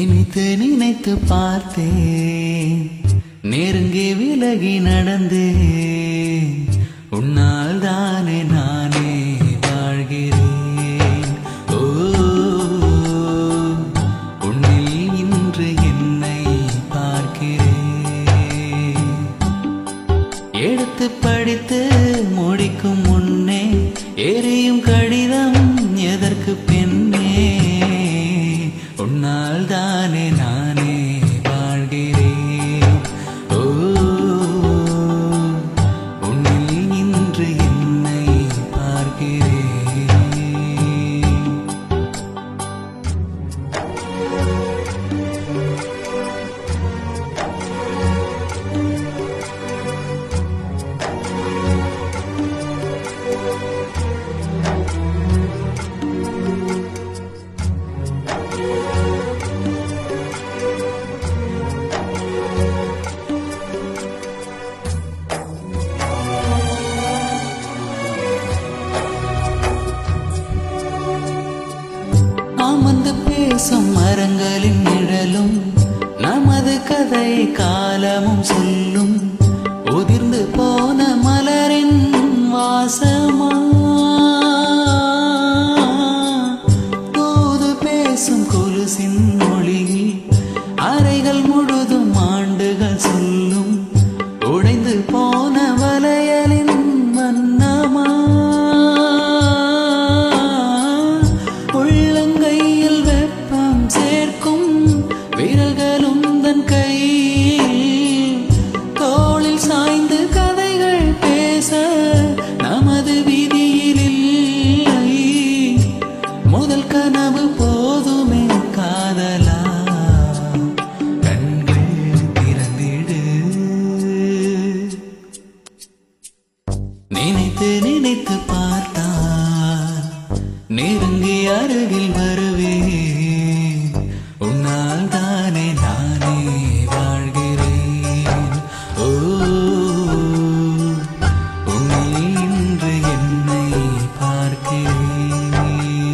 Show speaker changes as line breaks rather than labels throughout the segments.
நினைத்து நினைத்து பார்த்தேன், நெருங்கி விலகி நடந்தேன். உன்னால் தானே நானே வாழ்கிறேன். ஓ, உன்னில் இன்று என்னை பார்க்கிறேன். எடுத்து படித்து முடிக்கும் முன்னே எரியும் கடிதம் எதற்கு பெண்ணே? உன்னால் தானே நானே வாழ்கிறேன். ஓ, உன்னில் இன்று என்னை பார்க்கிறேன். அமர்ந்து பேசும் மரங்களின் நிழலும் நமது கதை காலமும் சொல்லும். உதிர்ந்து போன மலரின் வாசமா, தூது பேசும் கொலுசின் மொழியில் அறைகள் முழுதும் ஆண்டுகள் சொல்லும். உடைந்து போன வளையலின் வண்ணமா, உள்ளங்கையில் வெப்பம் சேர்க்கும் விரல்களும் தன் கையில். தோளில் சாய்ந்து கதைகள் பேச நமது விதியில் இல்லை. முதல் கனவு போதுமே காதலா, கண்கள் திறந்திடு. நினைத்து நினைத்து பார்த்தால் நெருங்கி அருகில் வருவேன். உன்னால் தானே நானே வாழ்கிறேன். ஓ, உன்னில் இன்று என்னை பார்க்கிறேன்.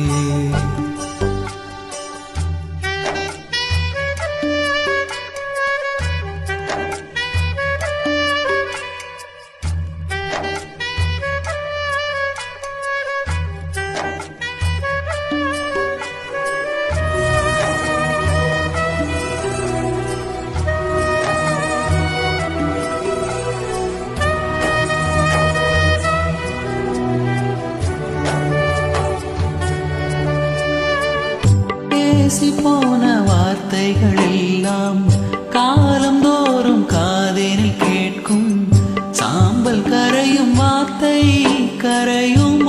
பேசி போன வார்த்தைகள் எல்லாம் காலம் தோறும் காதினில் கேட்கும். சாம்பல் கரையும் வார்த்தை கரையும்.